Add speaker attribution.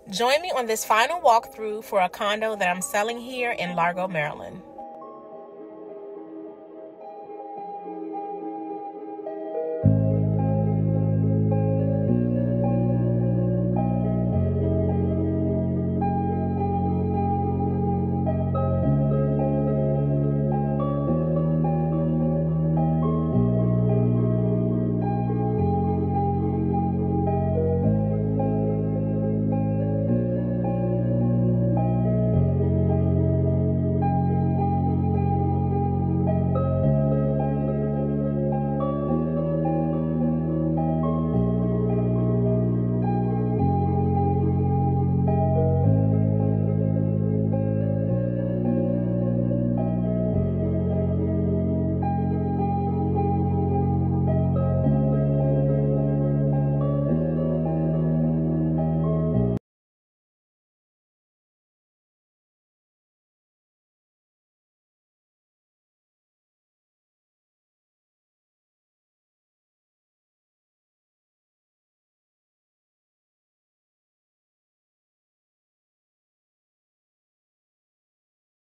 Speaker 1: Join me on this final walkthrough for a condo that I'm selling here in Largo, Maryland.